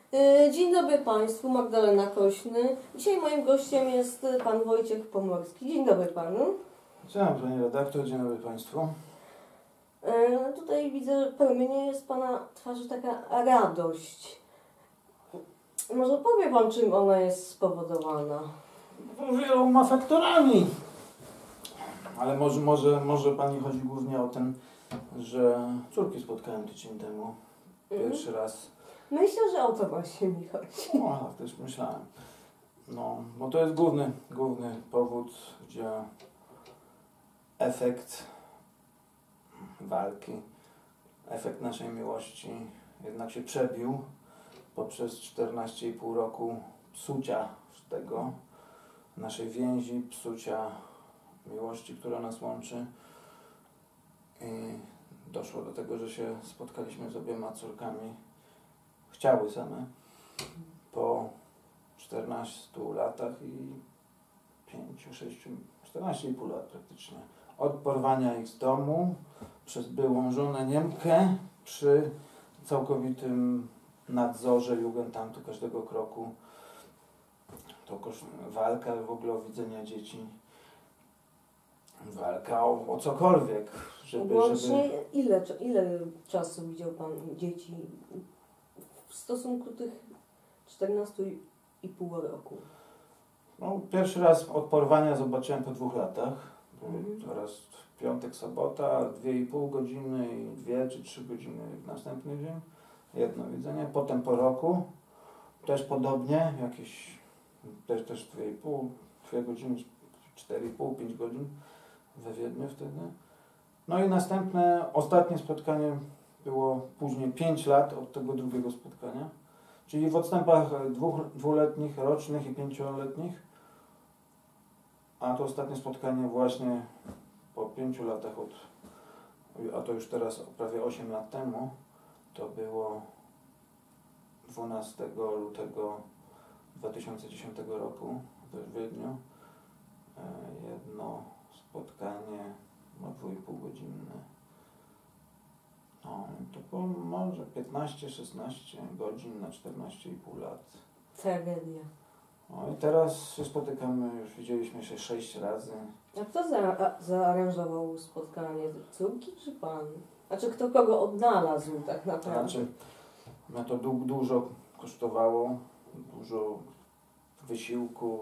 Dzień dobry Państwu, Magdalena Kośny. Dzisiaj moim gościem jest Pan Wojciech Pomorski. Dzień dobry Panu. Dzień dobry Pani redaktor, dzień dobry Państwu. Tutaj widzę, że promienie z Pana twarzy taka radość. Może powie Pan, czym ona jest spowodowana? Wieloma faktorami. Ale może Pani chodzi głównie o ten, że córki spotkałem tydzień temu. Pierwszy raz. Myślę, że o to właśnie mi chodzi. No, tak też myślałem. No, bo to jest główny powód, gdzie efekt walki, efekt naszej miłości jednak się przebił poprzez 14,5 roku psucia tego, naszej więzi, psucia miłości, która nas łączy. I doszło do tego, że się spotkaliśmy z obiema córkami. Chciały same po 14 latach i 5, 6, 14,5 lat praktycznie. Od porwania ich z domu przez byłą żonę Niemkę przy całkowitym nadzorze Jugendamtu każdego kroku. To walka w ogóle o widzenia dzieci. Walka o cokolwiek. Łącznie ile czasu widział Pan dzieci w stosunku tych 14,5 roku? No, pierwszy raz od porwania zobaczyłem po 2 latach. Teraz w piątek, sobota, 2,5 godziny i 2 czy 3 godziny w następny dzień. Jedno widzenie. Potem po roku też podobnie, jakieś też 2,5, 2 godziny, 4,5, 5 godzin we Wiedniu wtedy. No i ostatnie spotkanie było później 5 lat od tego drugiego spotkania. Czyli w odstępach 2-letnich, rocznych i 5-letnich. A to ostatnie spotkanie właśnie po 5 latach a to już teraz prawie 8 lat temu, to było 12 lutego 2010 roku w Wiedniu. Jedno spotkanie 2,5 godzinne. No, to było może 15-16 godzin na 14,5 lat. Tragedia. No i teraz się spotykamy, już widzieliśmy się 6 razy. A kto zaaranżował spotkanie? Córki czy Pan? Znaczy kto kogo odnalazł tak naprawdę? Znaczy, mnie to dużo kosztowało, dużo wysiłku,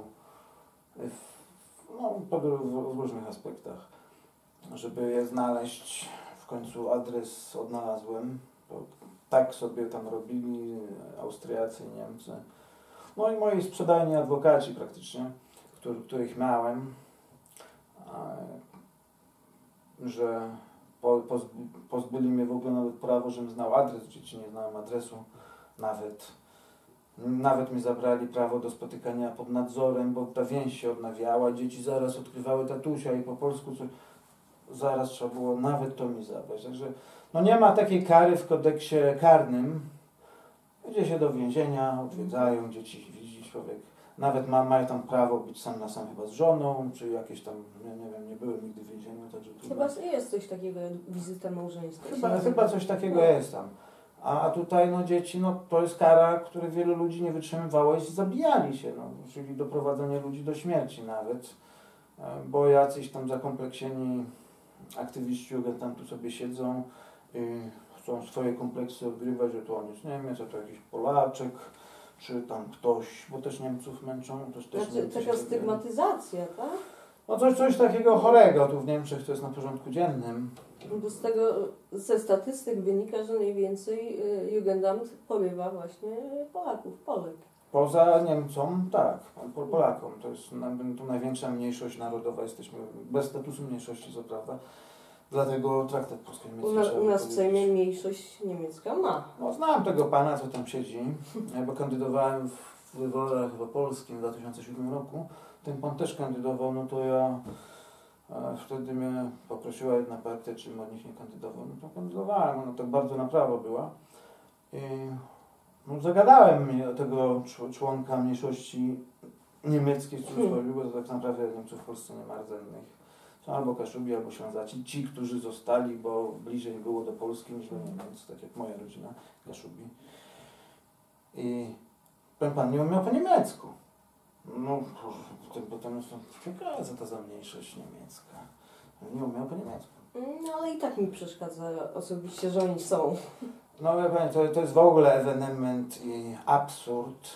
w różnych aspektach. Żeby je znaleźć, w końcu adres odnalazłem. Tak sobie tam robili Austriacy i Niemcy. No i moi sprzedajni adwokaci praktycznie, których miałem, że pozbyli mnie w ogóle nawet prawo, żebym znał adres dzieci, nie znałem adresu nawet mi zabrali prawo do spotykania pod nadzorem, bo ta więź się odnawiała, dzieci zaraz odkrywały tatusia i po polsku zaraz trzeba było nawet to mi zabrać. Także no nie ma takiej kary w kodeksie karnym, gdzie się do więzienia odwiedzają dzieci, widzi człowiek. Nawet mają tam prawo być sam na sam chyba z żoną, czy jakieś tam, nie wiem, nie byłem nigdy w więzieniu. Także chyba jest coś takiego, wizyta małżeńska. Chyba coś takiego jest tam. A tutaj no dzieci, no to jest kara, której wielu ludzi nie wytrzymywało i zabijali się, no, czyli doprowadzenie ludzi do śmierci nawet, bo jacyś tam zakompleksieni aktywiści Jugendamtu sobie siedzą i chcą swoje kompleksy odgrywać, że to on jest Niemiec, a to jakiś Polaczek, czy tam ktoś, bo też Niemców męczą. Znaczy taka stygmatyzacja, tak? No coś takiego chorego tu w Niemczech to jest na porządku dziennym. Bo ze statystyk wynika, że najwięcej Jugendamt porywa właśnie Polaków, Polek. Poza Niemcom, tak, Polakom. To jest największa mniejszość narodowa, jesteśmy bez statusu mniejszości, co prawda. Dlatego traktat polsko-niemiecki. U nas w Sejmie mniejszość niemiecka ma. No, znam tego pana, co tam siedzi, bo kandydowałem w wyborach chyba polskim w 2007 roku. Ten pan też kandydował, no to ja wtedy mnie poprosiła jedna partia, czym od nich nie kandydował. No to kandydowałem, ona tak bardzo na prawo była. I no, zagadałem tego członka mniejszości niemieckiej, bo to tak naprawdę Niemców w Polsce nie ma rdzennych. Są albo Kaszubi, albo Ślązacy. Ci, którzy zostali, bo bliżej było do Polski niż do Niemiec, tak jak moja rodzina, Kaszubi. I pan nie umiał po niemiecku. No, potem co to za mniejszość niemiecka? Nie umiał po niemiecku. No ale i tak mi przeszkadza osobiście, że oni są. No wie pani, to jest w ogóle ewenement i absurd,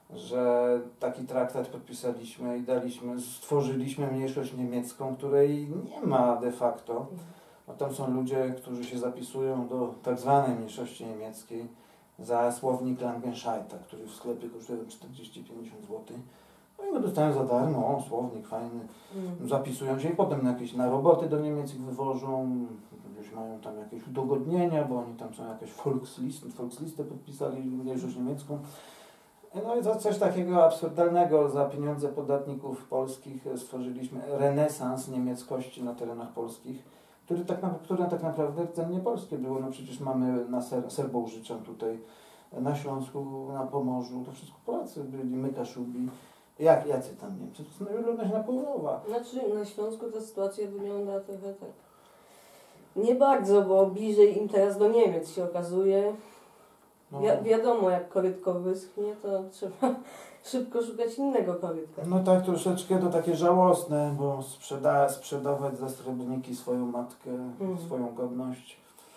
że taki traktat podpisaliśmy i stworzyliśmy mniejszość niemiecką, której nie ma de facto. Bo tam są ludzie, którzy się zapisują do tak zwanej mniejszości niemieckiej za słownik Langenscheita, który w sklepie kosztuje 40-50 zł. No i go dostają za darmo, o, słownik fajny. Zapisują się i potem na roboty do Niemiec ich wywożą, gdzieś mają tam jakieś udogodnienia, bo oni tam są jakieś Volkslistę podpisali, mniejszość niemiecką. No i za coś takiego absurdalnego za pieniądze podatników polskich stworzyliśmy renesans niemieckości na terenach polskich, które tak naprawdę rdzennie polskie było. No przecież mamy na Serbołżyczan tutaj, na Śląsku, na Pomorzu, to wszystko Polacy byli, my Kaszubi. Jacy tam Niemcy? To jest ludność napływowa. Znaczy na Śląsku ta sytuacja wygląda trochę tak. Nie bardzo, bo bliżej im teraz do Niemiec się okazuje. No. Wiadomo, jak korytko wyschnie, to trzeba szybko szukać innego korytka. No tak, troszeczkę to takie żałosne, bo sprzedawać za srebrniki swoją matkę, swoją godność.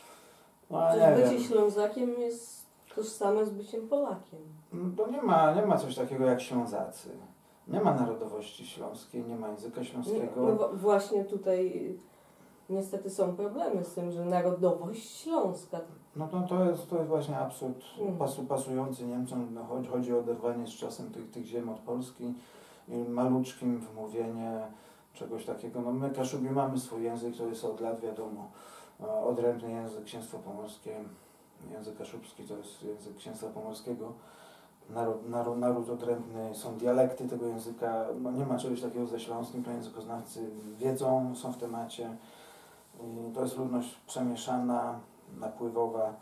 No, nie bycie wiem. Ślązakiem jest tożsame z byciem Polakiem. No, to nie ma coś takiego jak Ślązacy. Nie ma narodowości śląskiej, nie ma języka śląskiego. No właśnie tutaj niestety są problemy z tym, że narodowość śląska. No to jest właśnie absurd pasujący Niemcom. No, chodzi o oderwanie z czasem tych ziem od Polski i maluczkim wymówienie czegoś takiego. No my Kaszubi mamy swój język, to jest od lat wiadomo. Odrębny język Księstwa Pomorskie, język kaszubski to jest język Księstwa Pomorskiego. Naród odrębny, są dialekty tego języka, no nie ma czegoś takiego ze śląskim, to językoznawcy wiedzą, są w temacie. To jest ludność przemieszana, napływowa.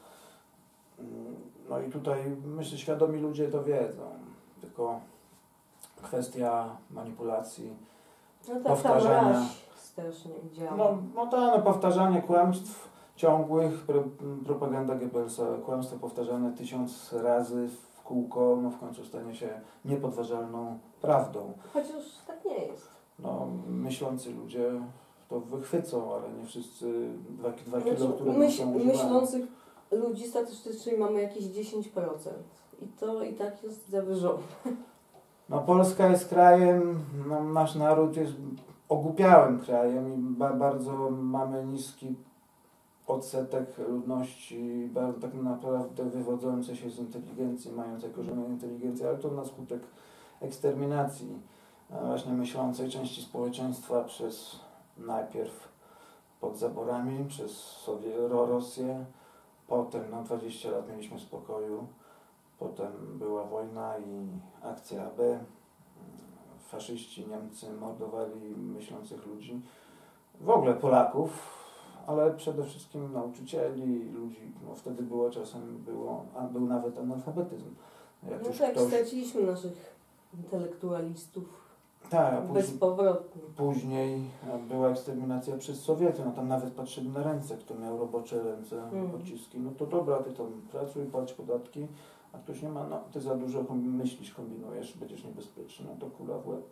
No i tutaj myślę, świadomi ludzie to wiedzą, tylko kwestia manipulacji, No tak, powtarzania. tam strasznie działa. Powtarzanie kłamstw ciągłych, propaganda Goebbelsa, kłamstwo powtarzane 1000 razy w kółko, no w końcu stanie się niepodważalną prawdą. Chociaż tak nie jest. No, myślący ludzie to wychwycą, ale nie wszyscy 2 Znaczy, kilo, które są myślących ludzi statystycznie mamy jakieś 10%. I to i tak jest zawyżone. No Polska jest krajem, no, nasz naród jest ogłupiałym krajem i bardzo mamy niski odsetek ludności, bardzo tak naprawdę wywodzące się z inteligencji, mającej korzenie inteligencji, ale to na skutek eksterminacji właśnie myślącej części społeczeństwa przez najpierw pod zaborami, przez Rosję, potem 20 lat mieliśmy spokoju, potem była wojna i akcja AB, faszyści, Niemcy mordowali myślących ludzi, w ogóle Polaków, ale przede wszystkim nauczycieli, ludzi, no wtedy było czasem, był nawet analfabetyzm. Jak no tak, straciliśmy naszych intelektualistów. Tak, a bezpowrotnie. Później była eksterminacja przez Sowiety, no tam nawet patrzyli na ręce, kto miał robocze ręce, pociski, no to dobra, ty tam pracuj, płać podatki, a ktoś nie ma, no ty za dużo myślisz, kombinujesz, będziesz niebezpieczny, no to kula w łeb,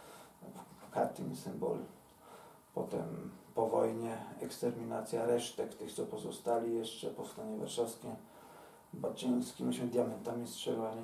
Katyn, symbol. Potem po wojnie eksterminacja resztek tych, co pozostali jeszcze, powstanie warszawskie, Baczyński, myśmy diamentami strzelali.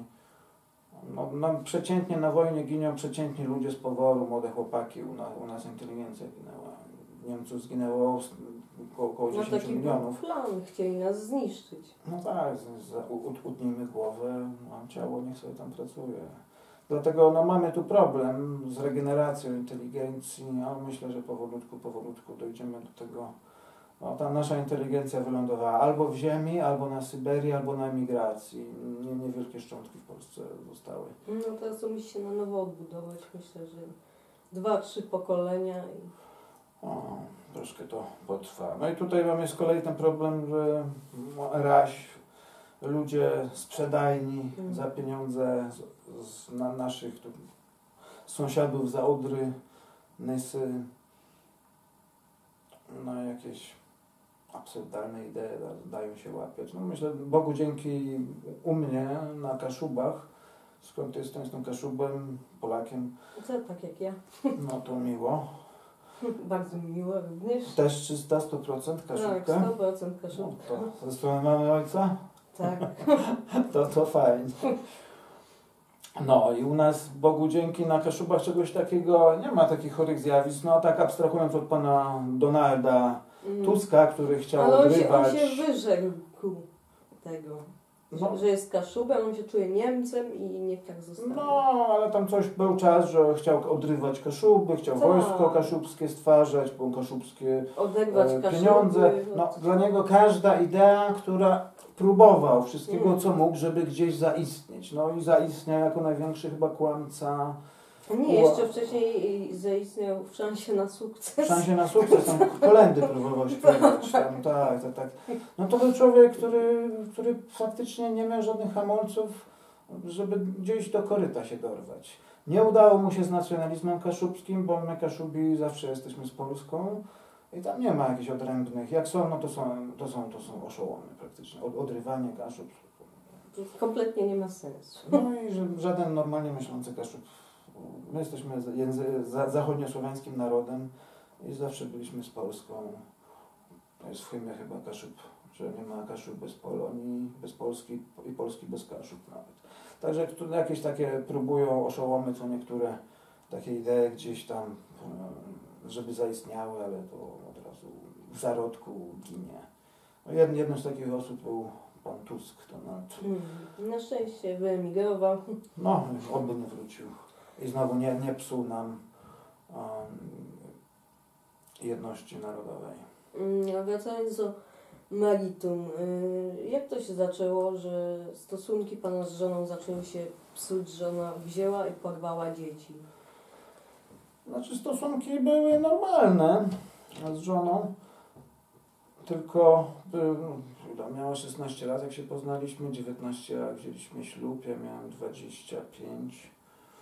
No, przeciętnie na wojnie giną przeciętni ludzie z poworu, młode chłopaki, u nas inteligencja ginęła. Niemców zginęło około 10 milionów. Plan, chcieli nas zniszczyć. No tak, utnijmy głowę, a ciało niech sobie tam pracuje. Dlatego no, mamy tu problem z regeneracją inteligencji, ale myślę, że powolutku dojdziemy do tego. No, ta nasza inteligencja wylądowała albo w ziemi, albo na Syberii, albo na emigracji. Niewielkie szczątki w Polsce zostały. No teraz to musi się na nowo odbudować. Myślę, że 2-3 pokolenia. Troszkę to potrwa. No i tutaj mamy z kolei ten problem, że ludzie sprzedajni za pieniądze na naszych sąsiadów za Odry, Nysy, no jakieś absurdalne idee dają się łapiać. No myślę, Bogu dzięki u mnie na Kaszubach, skąd jestem Kaszubem, Polakiem, Co, tak jak ja. no to miło. Bardzo mi miło również. Też 300-100% Tak, Kaszubka. 100% No Kaszubka. to ze strony mamy ojca? Tak. To fajnie. No i u nas, Bogu dzięki, na Kaszubach czegoś takiego nie ma, takich chorych zjawisk. No tak abstrahując od pana Donalda Tuska, który chciał Ale odrywać... on się wyrzekł tego, No. że jest Kaszubem, on się czuje Niemcem i niech tak zostanie. No, ale tam był czas, że chciał odrywać Kaszuby, chciał Tak. wojsko kaszubskie stwarzać, bo kaszubskie Oderwać pieniądze. Kaszuby. No, dla niego każda idea, która próbował wszystkiego, co mógł, żeby gdzieś zaistnieć. No i zaistniał jako największy chyba kłamca. Nie, jeszcze wcześniej zaistniał w szansie na sukces. W szansie na sukces, tam kolędy próbował śpiewać. Tam, tak. No to był człowiek, który faktycznie nie miał żadnych hamulców, żeby gdzieś do koryta się dorwać. Nie udało mu się z nacjonalizmem kaszubskim, bo my Kaszubi zawsze jesteśmy z Polską i tam nie ma jakichś odrębnych. Jak są, no to są oszołomy praktycznie. Odrywanie Kaszub. Kompletnie nie ma sensu. No i żaden normalnie myślący Kaszub. My jesteśmy zachodniosłowiańskim narodem i zawsze byliśmy z Polską. To jest w hymnie chyba Kaszub, że nie ma Kaszub bez Polonii, bez Polski i Polski bez Kaszub nawet. Także jakieś takie próbują oszołomy, co niektóre takie idee gdzieś tam, żeby zaistniały, ale to od razu w zarodku ginie. No jedną z takich osób był pan Tusk. Na szczęście wyemigrował. No, oby nie wrócił. I znowu nie psuł nam jedności narodowej. A wracając do meritum, jak to się zaczęło, że stosunki pana z żoną zaczęły się psuć, że ona wzięła i porwała dzieci? Znaczy stosunki były normalne z żoną, tylko miała 16 lat, jak się poznaliśmy, 19 jak wzięliśmy ślub, ja miałem 25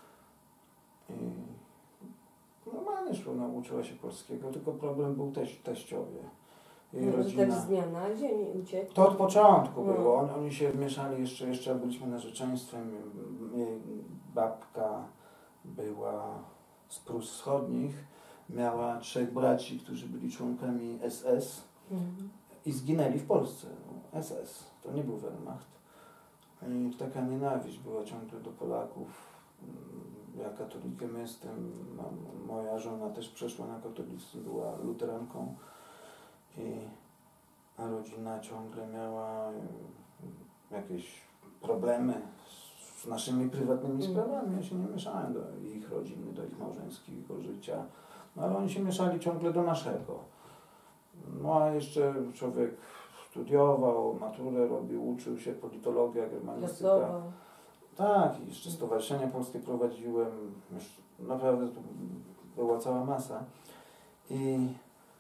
i normalnie szło, nauczyła się polskiego, tylko problem był teściowie. Jej rodzina. Tak z dnia na dzień uciekł? To od początku było, oni się mieszali jeszcze jak byliśmy narzeczeństwem, jej babka była z Prus Wschodnich, miała 3 braci, którzy byli członkami SS i zginęli w Polsce. SS, to nie był Wehrmacht. I taka nienawiść była ciągle do Polaków. Ja katolikiem jestem, moja żona też przeszła na katolicyzm, była luteranką i rodzina ciągle miała jakieś problemy z naszymi prywatnymi sprawami. Ja się nie mieszałem do ich rodziny, do ich małżeńskiego życia, no ale oni się mieszali ciągle do naszego. No a jeszcze człowiek studiował, maturę robił, uczył się, politologia, germanistyka. Tak, i jeszcze stowarzyszenie polskie prowadziłem, już naprawdę tu była cała masa i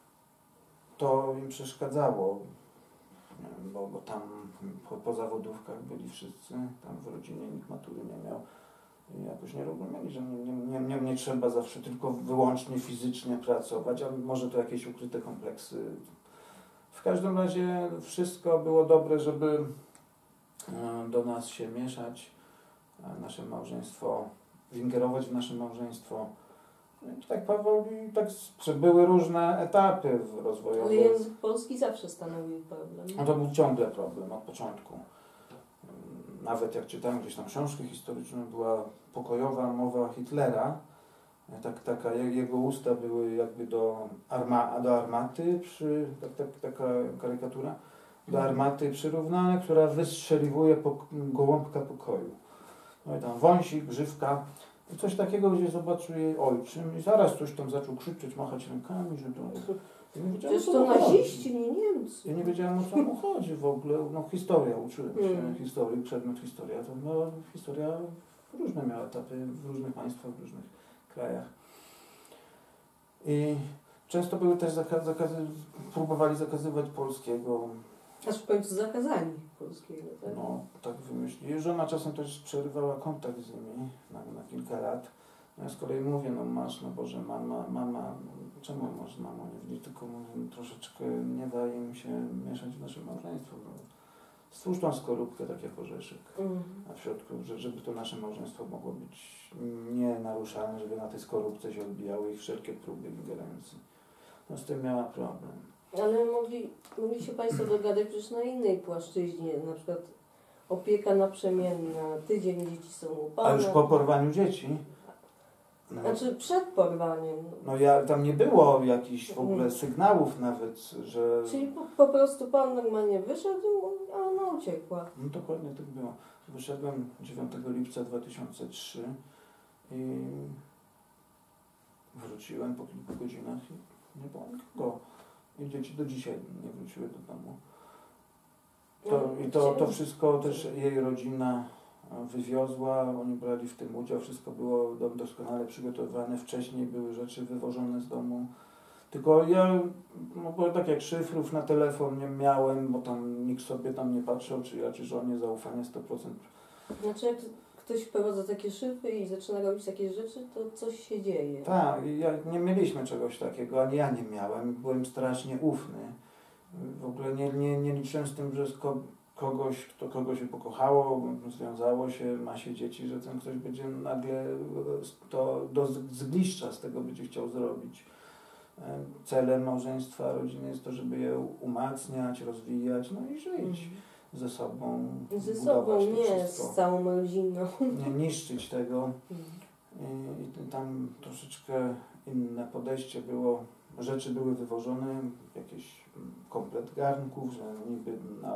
to im przeszkadzało, bo tam po zawodówkach byli wszyscy, tam w rodzinie nikt matury nie miał i jakoś nie rozumieli, że nie trzeba zawsze tylko wyłącznie fizycznie pracować, a może to jakieś ukryte kompleksy. W każdym razie wszystko było dobre, żeby do nas się mieszać, nasze małżeństwo, ingerować w nasze małżeństwo. I tak powoli, były różne etapy rozwojowe. Ale język polski zawsze stanowił problem. No to był ciągle problem od początku. Nawet jak czytałem gdzieś tam książkę historyczną, była pokojowa mowa Hitlera. Taka jego usta były jakby do armaty, taka karykatura, do armaty przyrównane, która wystrzeliwuje gołąbka pokoju. No i tam wąsik, grzywka. I coś takiego, gdzie zobaczył jej ojczym i zaraz ktoś tam zaczął krzyczeć, machać rękami, że to... Przecież to naziści, nie Niemcy. Ja nie wiedziałem, o co mu chodzi w ogóle. No historia, uczyłem się historii, przedmiot historia. To historia różne miała etapy w różnych państwach, w różnych krajach. I często były też próbowali zakazywać polskiego. Aż w końcu zakazali polskiego, tak? No, tak wymyślili. Żona czasem też przerywała kontakt z nimi na kilka lat. Ja z kolei mówię, no masz, no Boże, mama, czemu masz mamo nie widzi, tylko mówię, no, troszeczkę nie daje im się mieszać w nasze małżeństwo. No. Stwórz tą skorupkę tak jak orzeszek na w środku, żeby to nasze małżeństwo mogło być nienaruszane, żeby na tej skorupce się odbijały ich wszelkie próby ingerencji. No z tym miała problem. Ale mogli się Państwo dogadać przecież na innej płaszczyźnie, na przykład opieka naprzemienna, tydzień dzieci są u Pana. A już po porwaniu dzieci? No, Znaczy przed porwaniem. no tam nie było jakichś w ogóle sygnałów nawet, że... Czyli po prostu Pan normalnie wyszedł, a ona uciekła. No dokładnie tak było. Wyszedłem 9 lipca 2003 i wróciłem po kilku godzinach i nie było nikogo. I dzieci do dzisiaj nie wróciły do domu. To wszystko też jej rodzina wywiozła, oni brali w tym udział, wszystko było doskonale przygotowane, wcześniej były rzeczy wywożone z domu. Tylko ja, bo tak jak szyfrów na telefon nie miałem, bo tam nikt sobie tam nie patrzył, czy ja, czy żonie zaufanie 100%. Znaczy jak ktoś wprowadza takie szyfry i zaczyna robić takie rzeczy, to coś się dzieje. Tak, nie mieliśmy czegoś takiego, ani ja nie miałem, byłem strasznie ufny. W ogóle nie liczyłem z tym, że kogoś, kto kogoś by pokochało, związało się, ma się dzieci, że ten ktoś będzie nagle to do zgliszcza z tego będzie chciał zrobić. Celem małżeństwa, rodziny jest to, żeby je umacniać, rozwijać, no i żyć ze sobą. Ze sobą, nie wszystko. z całą rodziną. Nie niszczyć tego. I tam troszeczkę inne podejście było, rzeczy były wywożone, jakiś komplet garnków, że niby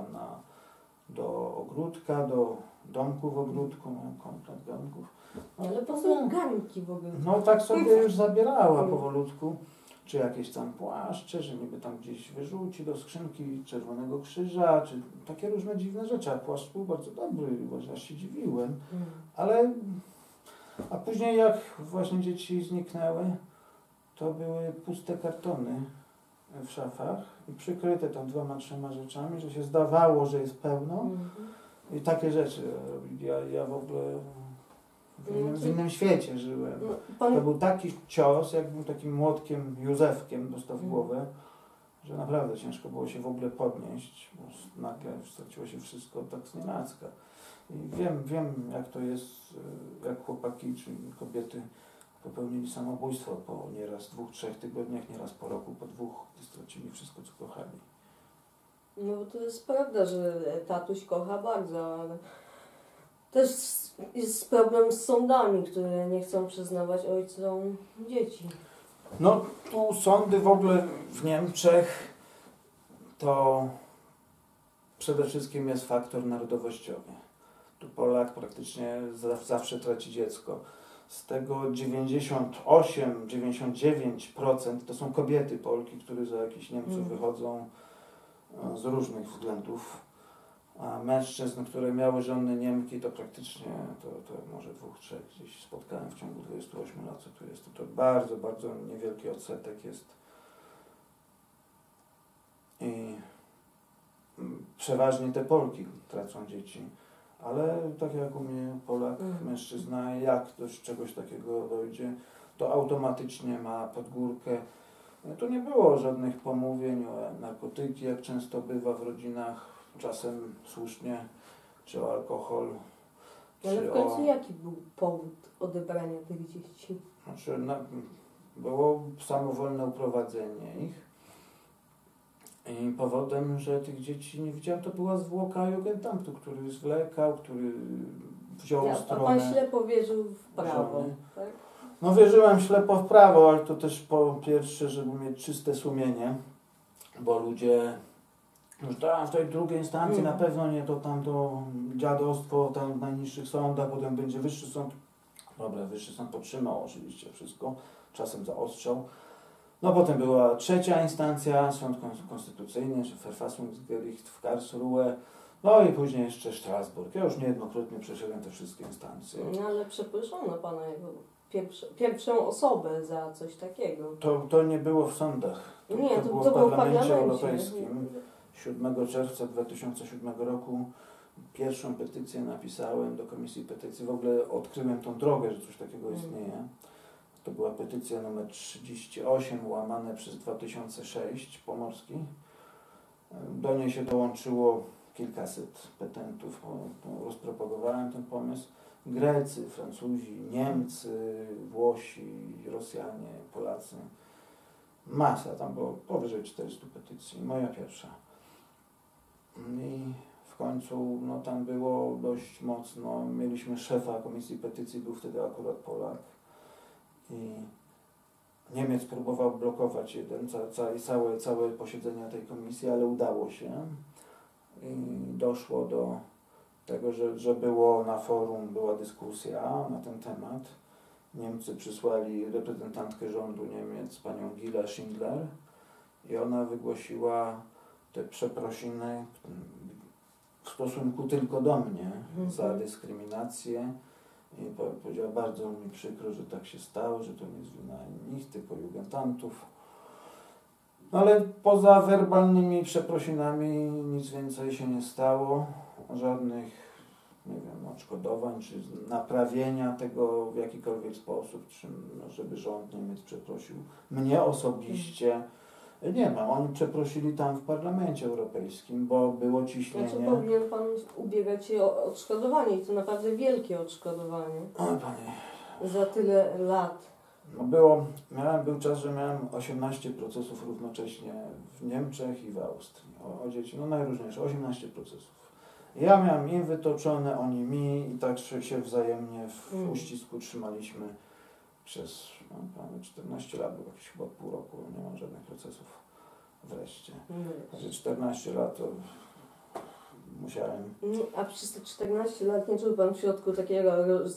do ogródka, do domku w ogródku, no, komplet garnków. Ale po co garnki w ogóle? No tak sobie już zabierała powolutku. Czy jakieś tam płaszcze, że niby tam gdzieś wyrzuci do skrzynki Czerwonego Krzyża, czy takie różne dziwne rzeczy. A płaszcz był bardzo dobry, właśnie się dziwiłem. Ale, a później jak właśnie dzieci zniknęły, to były puste kartony w szafach i przykryte tam 2-3 rzeczami, że się zdawało, że jest pełno. I takie rzeczy robili. Ja w ogóle w innym świecie żyłem. To był taki cios, jakbym takim młotkiem Józefkiem dostał w głowę, że naprawdę ciężko było się w ogóle podnieść, bo nagle straciło się wszystko tak znienacka. I wiem jak to jest, jak chłopaki czy kobiety popełnili samobójstwo po nieraz 2-3 tygodniach, nieraz po roku, po 2, gdy stracili wszystko, co kochali. No bo to jest prawda, że tatuś kocha bardzo, ale też jest problem z sądami, które nie chcą przyznawać ojcom dzieci. No tu sądy w ogóle w Niemczech to przede wszystkim jest faktor narodowościowy. Tu Polak praktycznie zawsze traci dziecko. Z tego 98-99% to są kobiety Polki, które za jakichś Niemców wychodzą z różnych względów. A mężczyzn, które miały żony Niemki, to praktycznie to może 2-3 gdzieś spotkałem w ciągu 28 lat, co tu jest. To bardzo, bardzo niewielki odsetek jest. I przeważnie te Polki tracą dzieci. Ale tak jak u mnie Polak, mężczyzna, jak do czegoś takiego dojdzie, to automatycznie ma pod górkę. Tu nie było żadnych pomówień o narkotyki, jak często bywa w rodzinach, czasem słusznie, czy o alkohol. Ale w końcu jaki był powód odebrania tych dzieci? Znaczy, było samowolne uprowadzenie ich. I powodem, że tych dzieci nie widziałem, to była zwłoka Jugendamtu, który zwlekał, który wziął stronę. A pan ślepo wierzył w prawo, tak? No wierzyłem ślepo w prawo, ale to też po pierwsze, żeby mieć czyste sumienie, bo ludzie już w tej drugiej instancji na pewno nie, to tam to dziadostwo tam w najniższych sądach, potem będzie wyższy sąd. Dobra, wyższy sąd podtrzymał oczywiście wszystko, czasem zaostrzał. No potem była trzecia instancja, Sąd Konstytucyjny, czy Verfassungsgericht w Karlsruhe, no i później jeszcze Strasburg. Ja już niejednokrotnie przeszedłem te wszystkie instancje. No ale przeproszono pana jako pierwszą osobę za coś takiego. To nie było w sądach. To było w Parlamencie Europejskim. 7 czerwca 2007 roku Pierwszą petycję napisałem do Komisji Petycji. W ogóle odkryłem tą drogę, że coś takiego istnieje. To była petycja numer 38 łamane przez 2006 Pomorski. Do niej się dołączyło kilkaset petentów. Rozpropagowałem ten pomysł. Grecy, Francuzi, Niemcy, Włosi, Rosjanie, Polacy. Masa, tam było powyżej 400 petycji. Moja pierwsza. I w końcu no, tam było dość mocno. Mieliśmy szefa Komisji Petycji, był wtedy akurat Polak. I Niemiec próbował blokować całe posiedzenia tej komisji, ale udało się. I doszło do tego, że było na forum, była dyskusja na ten temat. Niemcy przysłali reprezentantkę rządu Niemiec, panią Gilę Schindler, i ona wygłosiła te przeprosiny w stosunku tylko do mnie za dyskryminację. I powiedziała, bardzo mi przykro, że tak się stało, że to nie jest wina nich, tylko Jugendamtów. No ale poza werbalnymi przeprosinami nic więcej się nie stało. Żadnych, nie wiem, odszkodowań, czy naprawienia tego w jakikolwiek sposób, czy żeby rząd Niemiec przeprosił mnie osobiście. Nie ma. Oni przeprosili tam w Parlamencie Europejskim, bo było ciśnienie. Znaczy powinien Pan ubiegać się o odszkodowanie i to naprawdę wielkie odszkodowanie. Oj, Panie. Za tyle lat. No był czas, że miałem 18 procesów równocześnie w Niemczech i w Austrii. O dzieci, no najróżniejsze, 18 procesów. Ja miałem im wytoczone, oni mi i tak się wzajemnie w uścisku trzymaliśmy przez prawie 14 lat, bo jakieś chyba pół roku, nie mam żadnych procesów wreszcie. Także 14 lat to musiałem. A przez te 14 lat nie czuł Pan w środku takiego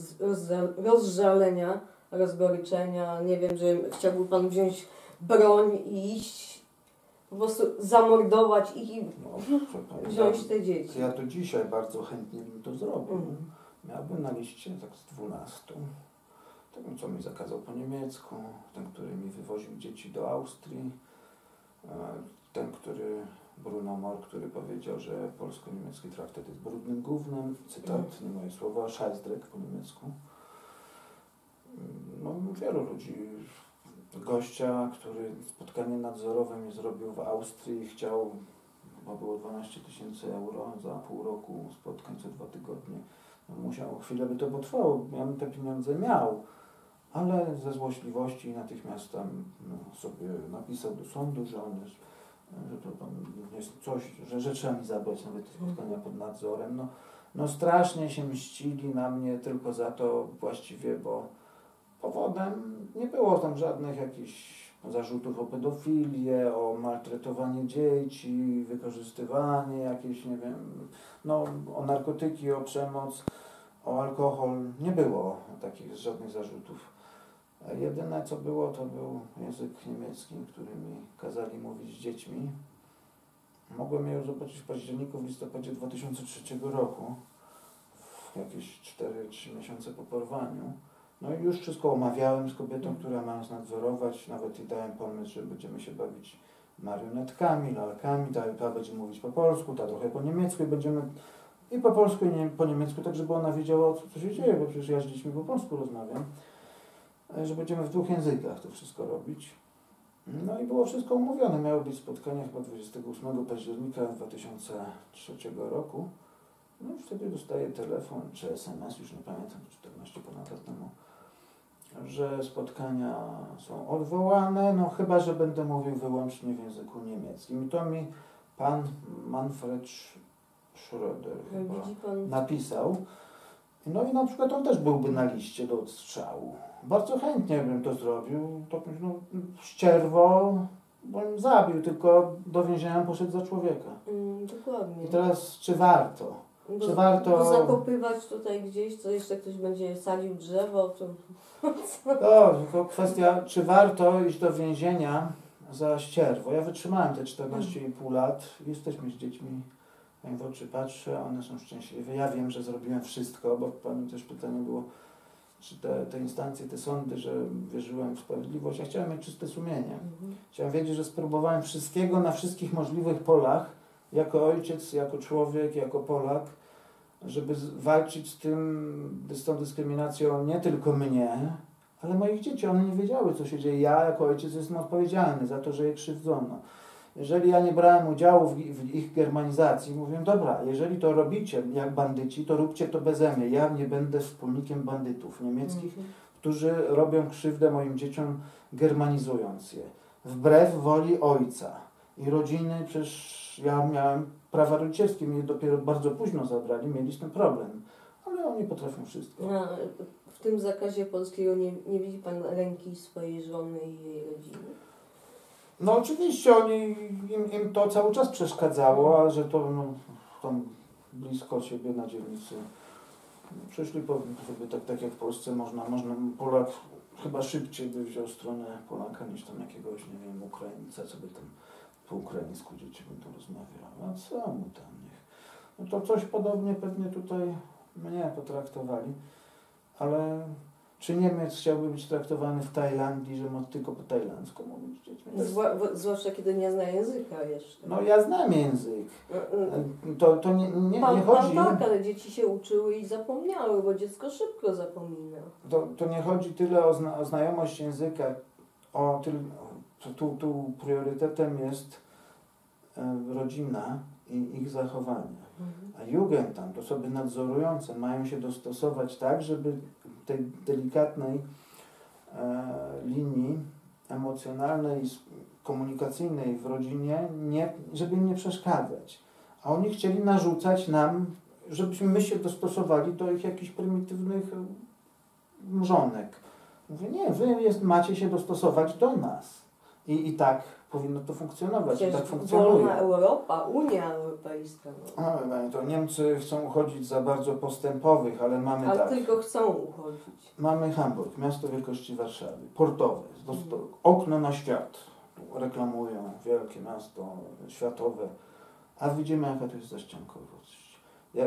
rozżalenia, rozgoryczenia, nie wiem, że chciałby Pan wziąć broń i iść, po prostu zamordować ich i wziąć te dzieci? Ja to dzisiaj bardzo chętnie bym to zrobił. Miałbym na liście tak z 12. Ten, co mi zakazał po niemiecku, ten, który mi wywoził dzieci do Austrii, ten, Bruno Mohr, który powiedział, że polsko-niemiecki traktat jest brudnym gównem, cytat, nie moje słowa, Scheißdreck po niemiecku. No, wielu ludzi. Gościa, który spotkanie nadzorowe mi zrobił w Austrii i chciał, bo było 12 000 euro za pół roku spotkań co 2 tygodnie. No, musiał chwilę, by to potrwało, ja bym te pieniądze miał, ale ze złośliwości natychmiast tam sobie napisał do sądu, że on jest, że to tam jest coś, że trzeba mi zabrać nawet te spotkania pod nadzorem. No strasznie się mścili na mnie tylko za to właściwie, bo powodem nie było tam żadnych jakichś zarzutów o pedofilię, o maltretowanie dzieci, wykorzystywanie jakieś, nie wiem, no o narkotyki, o przemoc, o alkohol. Nie było takich żadnych zarzutów. Jedyne co było, to był język niemiecki, który mi kazali mówić z dziećmi. Mogłem je już zobaczyć w październiku, w listopadzie 2003 roku, jakieś 4-3 miesiące po porwaniu. No i już wszystko omawiałem z kobietą, która ma nas nadzorować, nawet i dałem pomysł, że będziemy się bawić marionetkami, lalkami, ta będzie mówić po polsku, ta trochę po niemiecku i będziemy i po polsku i po niemiecku, tak żeby ona wiedziała, co się dzieje, bo przecież ja z dziećmi po polsku rozmawiam, że będziemy w 2 językach to wszystko robić. No i było wszystko umówione, miało być spotkanie chyba 28 października 2003 roku. No i wtedy dostaję telefon czy SMS, już nie pamiętam, 14 ponad lat temu, że spotkania są odwołane, no chyba, że będę mówił wyłącznie w języku niemieckim. I to mi pan Manfred Schröder chyba napisał. No i na przykład on też byłby na liście do odstrzału. Bardzo chętnie bym to zrobił. To, no, ścierwo bym zabił, tylko do więzienia poszedł za człowieka. Dokładnie. I teraz, czy warto? Czy warto zakopywać tutaj gdzieś, co jeszcze ktoś będzie sadził drzewo, to... No, tylko kwestia, czy warto iść do więzienia za ścierwo. Ja wytrzymałem te 14,5 lat, jesteśmy z dziećmi, jak w oczy patrzę, one są szczęśliwe. Ja wiem, że zrobiłem wszystko, bo Panu też pytanie było, czy te instancje, te sądy, że wierzyłem w sprawiedliwość. Ja chciałem mieć czyste sumienie. Chciałem wiedzieć, że spróbowałem wszystkiego na wszystkich możliwych polach, jako ojciec, jako człowiek, jako Polak. żeby walczyć z tą dyskryminacją nie tylko mnie, ale moich dzieci. One nie wiedziały, co się dzieje. Ja jako ojciec jestem odpowiedzialny za to, że je krzywdzono. Jeżeli ja nie brałem udziału w ich germanizacji, mówiłem, dobra, jeżeli to robicie jak bandyci, to róbcie to beze mnie. Ja nie będę wspólnikiem bandytów niemieckich, którzy robią krzywdę moim dzieciom, germanizując je. Wbrew woli ojca i rodziny, przecież ja miałem prawa rodzicielskie, mnie dopiero bardzo późno zabrali, mieli z tym problem. Ale oni potrafią wszystko. A w tym zakazie polskiego nie widzi pan ręki swojej żony i jej rodziny? No oczywiście im to cały czas przeszkadzało, a że to tam blisko siebie na dzielnicy przyszli sobie tak jak w Polsce można Polak chyba szybciej by wziął stronę Polaka niż tam jakiegoś, nie wiem, Ukraińca, co by tam po ukraińsku dzieci będą rozmawiały. A co mu tam niech? No to coś podobnie pewnie tutaj mnie potraktowali, ale czy Niemiec chciałby być traktowany w Tajlandii, że ma tylko po tajlandzku mówić z dziećmi? Zwłaszcza kiedy nie zna języka jeszcze. No ja znam język. To nie chodzi... Tak, ale dzieci się uczyły i zapomniały, bo dziecko szybko zapomina. To nie chodzi tyle o znajomość języka, tu priorytetem jest rodzina i ich zachowanie. A Jugendamt, osoby nadzorujące mają się dostosować tak, żeby tej delikatnej linii emocjonalnej, komunikacyjnej w rodzinie, żeby im nie przeszkadzać. A oni chcieli narzucać nam, żebyśmy my się dostosowali do ich jakichś prymitywnych mrzonek. Mówię, nie, wy macie się dostosować do nas. I tak powinno to funkcjonować. Przecież i tak funkcjonuje. wolna Europa, Unia Europejska. No. To Niemcy chcą uchodzić za bardzo postępowych, ale mamy Ale tak. tylko chcą uchodzić. Mamy Hamburg, miasto wielkości Warszawy, portowe, okno na świat. Reklamują, wielkie miasto, światowe. A widzimy, jaka to jest zaściankowość.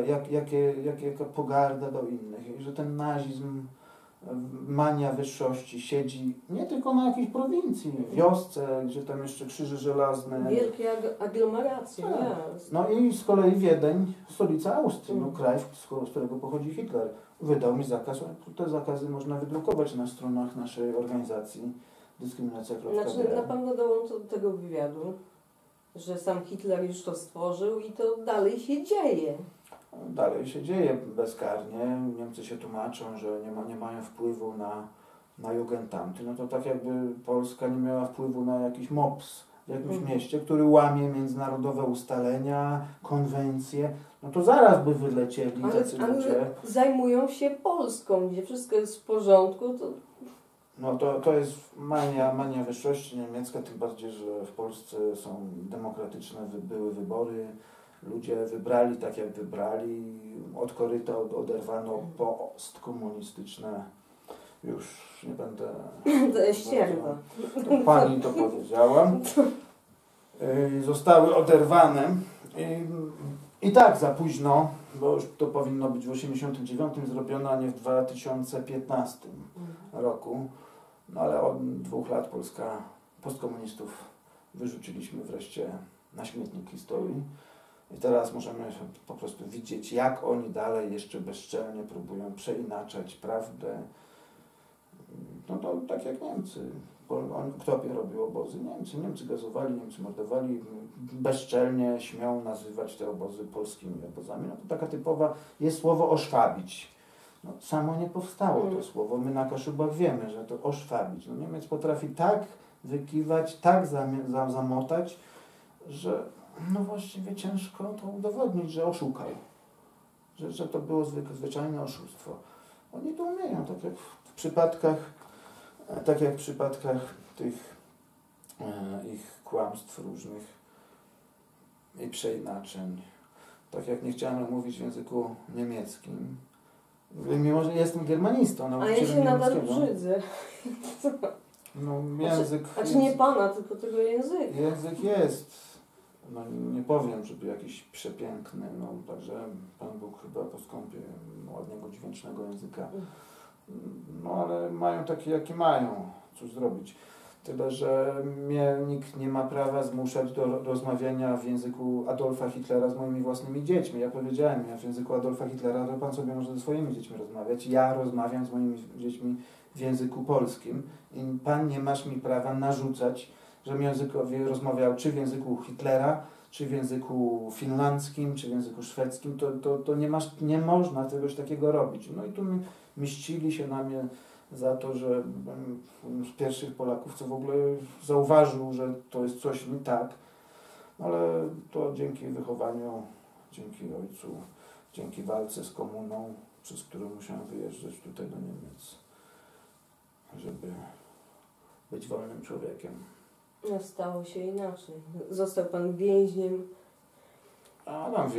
Jaka pogarda do innych. I że ten nazizm, mania wyższości siedzi nie tylko na jakiejś prowincji, wiosce, gdzie tam jeszcze krzyże żelazne. Wielkie aglomeracje, tak. miast. No i z kolei Wiedeń, stolica Austrii, kraj, z którego pochodzi Hitler, wydał mi zakaz. Te zakazy można wydrukować na stronach naszej organizacji dyskryminacja.pl. Znaczy na pewno dołączę do tego wywiadu, że sam Hitler już to stworzył i to dalej się dzieje. Dalej się dzieje bezkarnie. Niemcy się tłumaczą, że nie mają wpływu na Jugendamty. No to tak jakby Polska nie miała wpływu na jakiś MOPS w jakimś mieście, który łamie międzynarodowe ustalenia, konwencje. No to zaraz by wylecieli tacy ludzie. Ale zajmują się Polską, gdzie wszystko jest w porządku. No to jest mania wyższości niemiecka, tym bardziej, że w Polsce są demokratyczne, były wybory. Ludzie wybrali tak, jak wybrali, od koryta oderwano postkomunistyczne, już nie będę... To jest ścierwa. To pani to powiedziała. Zostały oderwane i tak za późno, bo już to powinno być w 1989 zrobione, a nie w 2015 roku. No ale od 2 lat Polska postkomunistów wyrzuciliśmy wreszcie na śmietnik historii. I teraz możemy po prostu widzieć, jak oni dalej jeszcze bezczelnie próbują przeinaczać prawdę. No to tak jak Niemcy. Kto robił obozy? Niemcy gazowali, Niemcy mordowali. Bezczelnie śmią nazywać te obozy polskimi obozami. No to taka typowa jest słowo oszwabić. No, samo nie powstało to słowo. My na Kaszubach wiemy, że to oszwabić. No, Niemiec potrafi tak wykiwać, tak zamotać, że no właściwie ciężko to udowodnić, że oszukał. Że to było zwyczajne oszustwo. Oni to umieją, tak jak w przypadkach tych ich kłamstw różnych i przeinaczeń. Tak jak nie chciałem mówić w języku niemieckim. Mimo, że jestem germanistą. A ja się nadal brzydzę. No język... Znaczy nie pana, tylko tego języka. Język jest... No nie powiem, żeby jakiś przepiękny, no także Pan Bóg chyba poskąpie ładnego, dźwięcznego języka. No ale mają takie, jakie mają, cóż zrobić. Tyle, że mnie nikt nie ma prawa zmuszać do rozmawiania w języku Adolfa Hitlera z moimi własnymi dziećmi. Ja powiedziałem, ja w języku Adolfa Hitlera to pan sobie może ze swoimi dziećmi rozmawiać. Ja rozmawiam z moimi dziećmi w języku polskim i pan nie masz mi prawa narzucać, żebym rozmawiał czy w języku Hitlera, czy w języku finlandzkim, czy w języku szwedzkim. To nie można czegoś takiego robić. No i tu mścili się na mnie za to, że z pierwszych Polaków, co w ogóle zauważył, że to jest coś nie tak, ale to dzięki wychowaniu, dzięki ojcu, dzięki walce z komuną, przez którą musiałem wyjeżdżać tutaj do Niemiec, żeby być wolnym człowiekiem. No, stało się inaczej. Został pan więźniem. A tam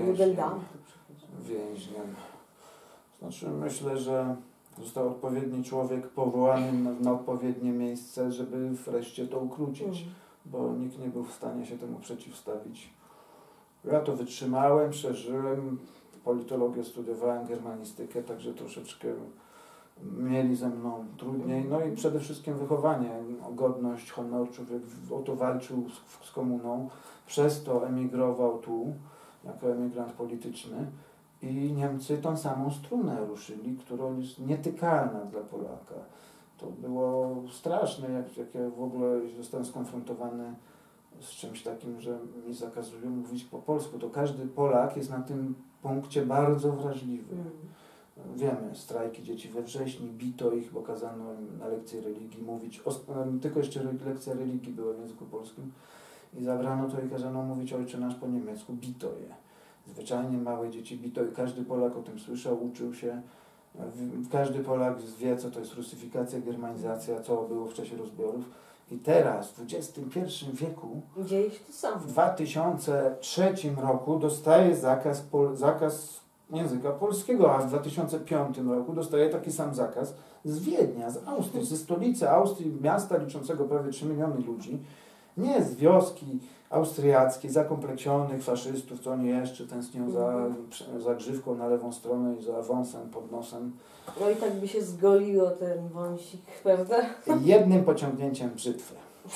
więźniem. Znaczy myślę, że został odpowiedni człowiek powołany na odpowiednie miejsce, żeby wreszcie to ukrócić, bo nikt nie był w stanie się temu przeciwstawić. Ja to wytrzymałem, przeżyłem, politologię studiowałem, germanistykę, także troszeczkę mieli ze mną trudniej. No i przede wszystkim wychowanie, godność, honor. Człowiek o to walczył z komuną, przez to emigrował tu, jako emigrant polityczny. I Niemcy tą samą strunę ruszyli, która jest nietykalna dla Polaka. To było straszne, jak ja w ogóle zostałem skonfrontowany z czymś takim, że mi zakazują mówić po polsku. To każdy Polak jest na tym punkcie bardzo wrażliwy. Wiemy, strajki dzieci we wrześniu, bito ich, bo kazano im na lekcji religii mówić. Tylko jeszcze lekcja religii była w języku polskim. I zabrano to i kazano mówić Ojcze Nasz po niemiecku, bito je. Zwyczajnie małe dzieci bito i każdy Polak o tym słyszał, uczył się. Każdy Polak wie, co to jest rusyfikacja, germanizacja, co było w czasie rozbiorów. I teraz, w XXI wieku, dzieje się to samo. W 2003 roku dostaje zakaz języka polskiego, a w 2005 roku dostaje taki sam zakaz z Wiednia, z Austrii, ze stolicy Austrii, miasta liczącego prawie 3 miliony ludzi, nie z wioski austriackiej, zakompleksionych faszystów, co oni jeszcze tęsknią za grzywką na lewą stronę i za wąsem pod nosem. No i tak by się zgoliło ten wąsik, prawda? Jednym pociągnięciem brzytwy.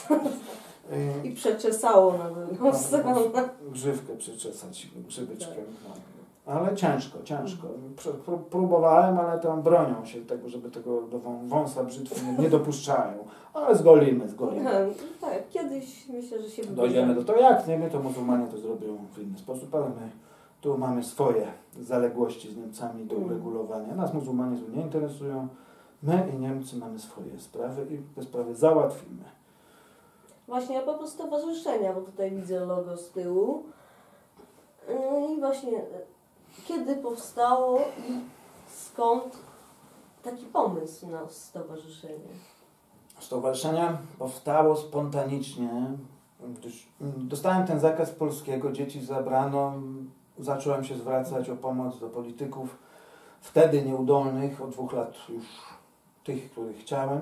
I przeczesało na drugą stronę. Grzywkę przeczesać grzybyczkiem. Tak. Ale ciężko. Próbowałem, ale tam bronią się tego, żeby tego do wąsa brzytwy nie dopuszczają. Ale zgolimy. Tak, kiedyś myślę, że się dojdziemy do tego. Jak nie my, to muzułmanie to zrobią w inny sposób, ale my tu mamy swoje zaległości z Niemcami do uregulowania. Nas muzułmanie tu nie interesują. My i Niemcy mamy swoje sprawy i te sprawy załatwimy. Właśnie a propos stowarzyszenia, bo tutaj widzę logo z tyłu. I właśnie kiedy powstało i skąd taki pomysł na stowarzyszenie? Stowarzyszenie powstało spontanicznie, gdyż dostałem ten zakaz polskiego, dzieci zabrano, zacząłem się zwracać o pomoc do polityków, wtedy nieudolnych, od 2 lat już tych, których chciałem,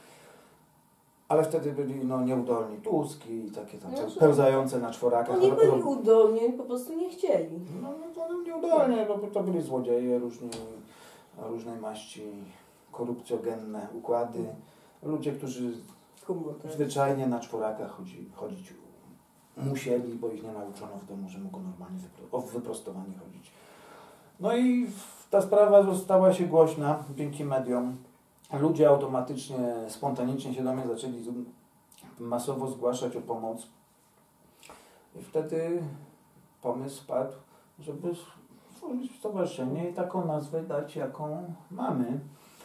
ale wtedy byli nieudolni, Tusk i takie tam pełzające na czworakach. Oni byli udolni, po prostu nie chcieli. Nieudolni, bo to byli złodzieje, różnej maści, korupcjogenne układy. Ludzie, którzy zwyczajnie na czworakach chodzić musieli, bo ich nie nauczono w domu, że mogą normalnie wyprostowani chodzić. No i ta sprawa stała się głośna dzięki mediom. Ludzie automatycznie, spontanicznie się do mnie zaczęli masowo zgłaszać o pomoc. I wtedy pomysł padł, żeby stworzyć stowarzyszenie i taką nazwę dać, jaką mamy.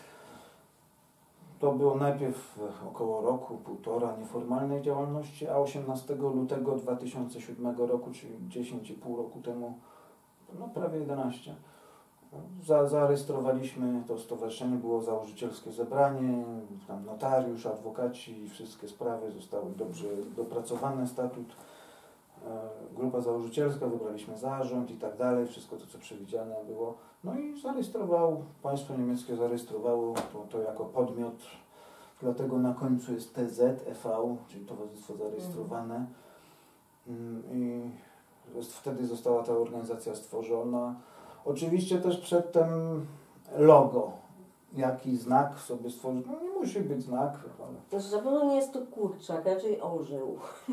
To było najpierw około roku, 1,5 nieformalnej działalności, a 18 lutego 2007 roku, czyli 10,5 roku temu, prawie 11, zarejestrowaliśmy to stowarzyszenie, było założycielskie zebranie, tam notariusz, adwokaci, wszystkie sprawy zostały dobrze dopracowane, statut, grupa założycielska, wybraliśmy zarząd i tak dalej, wszystko to, co przewidziane było. No i państwo niemieckie zarejestrowało to jako podmiot, dlatego na końcu jest TZEV, czyli Towarzystwo Zarejestrowane. I wtedy została ta organizacja stworzona. Oczywiście też przedtem logo. jaki znak sobie stworzyć. No nie musi być znak, ale... Znaczy, na pewno nie jest to kurczak, raczej orzeł.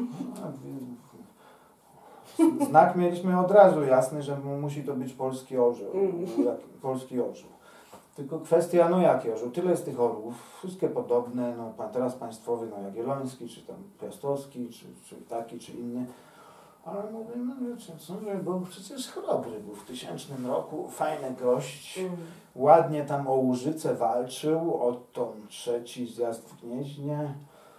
Znak mieliśmy od razu jasny, że musi to być polski orzeł. Polski orzeł. Tylko kwestia, no jaki orzeł? Tyle jest tych orłów, wszystkie podobne, no teraz państwowy, no Jagielloński, czy tam Piastowski, czy taki, czy inny. Ale mówimy, że był przecież chrobry, był w 1000 roku, fajny gość, ładnie tam o Łużycę walczył, odtąd trzeci zjazd w Gnieźnie.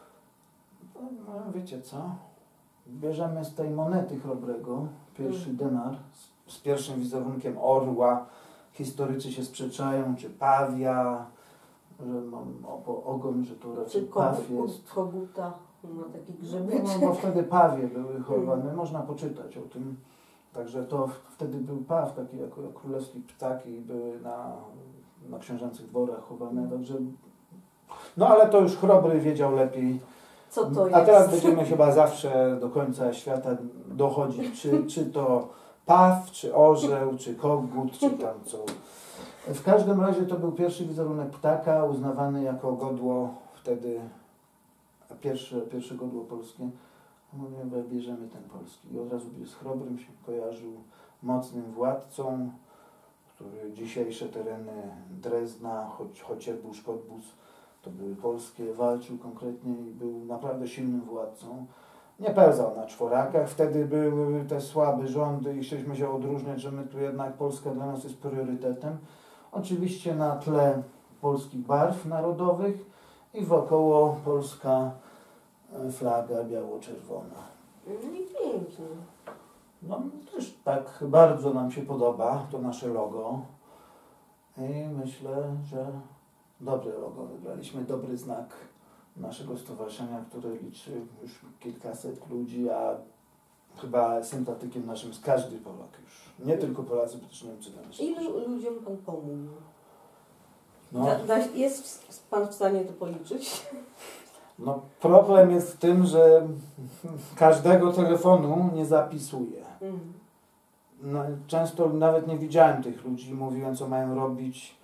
No wiecie co? Bierzemy z tej monety chrobrego, pierwszy denar, z pierwszym wizerunkiem orła. Historycy się sprzeczają, czy pawia, że mam ogon, że to raczej paw jest. Koguta, ma taki grzebiec. No bo wtedy pawie były chowane, można poczytać o tym. Także to wtedy był paw, taki jako królewski ptak i były na książęcych dworach chowane, także... No ale to już chrobry wiedział lepiej. Co to jest? A teraz będziemy chyba zawsze do końca świata dochodzić, czy to paw, czy orzeł, czy kogut, czy tam co. W każdym razie to był pierwszy wizerunek ptaka, uznawany jako godło wtedy, pierwsze godło polskie. Mówimy, bierzemy ten polski. I od razu z chrobrym się kojarzył, mocnym władcą, który dzisiejsze tereny Drezna, Chocierbus, Cottbus, to były polskie, walczył konkretnie i był naprawdę silnym władcą. Nie pełzał na czworakach, wtedy były te słabe rządy i chcieliśmy się odróżniać, że my tu jednak Polska dla nas jest priorytetem. Oczywiście na tle polskich barw narodowych i wokoło polska flaga biało-czerwona. I pięknie. No też tak bardzo nam się podoba to nasze logo i myślę, że dobre logo wybraliśmy, dobry znak naszego stowarzyszenia, które liczy już kilkaset ludzi, a chyba sympatykiem naszym jest każdy Polak już. Nie tylko Polacy, bo też Niemcy na nas. Ilu ludziom Pan pomógł? No, Jest Pan w stanie to policzyć? no problem jest w tym, że każdego telefonu nie zapisuję. No, często nawet nie widziałem tych ludzi, mówiłem co mają robić.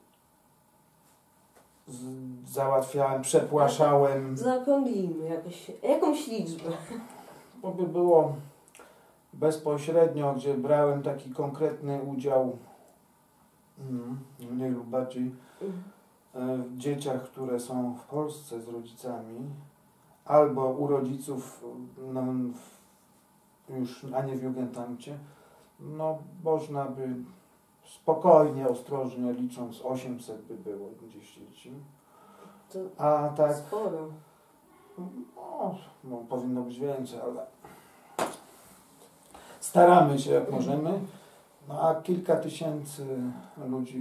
Załatwiałem, przepłaszałem. Zaokrąglimy jakąś liczbę. Bo by było bezpośrednio, gdzie brałem taki konkretny udział, mniej lub bardziej, w dzieciach, które są w Polsce z rodzicami, albo u rodziców, no, już, a nie w Jugendamcie, no można by spokojnie, ostrożnie licząc 800 by było gdzieś dzieci. To a tak sporo. No, powinno być więcej, ale staramy się jak możemy. No a kilka tysięcy ludzi,